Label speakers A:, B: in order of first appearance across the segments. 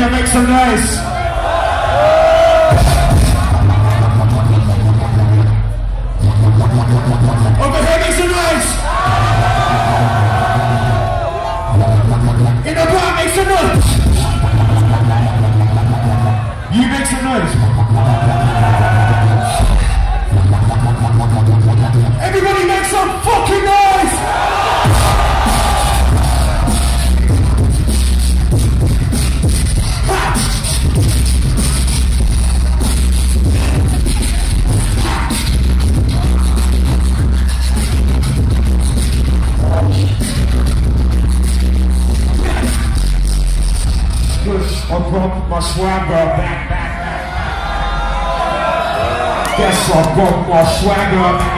A: here, make some noise. Over here, make some noise. In the back, make some noise. You make some noise. Everybody make some fucking noise. I brought my swagger back. Guess I brought my swagger back.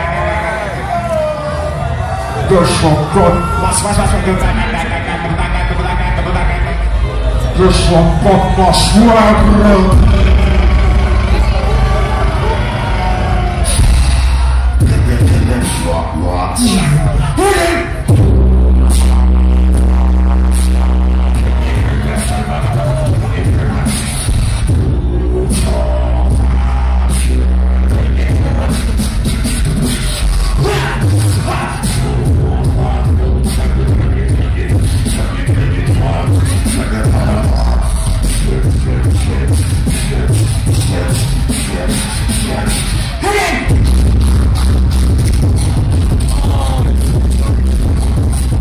A: Guess I brought my swagger back. Guess I brought my swagger.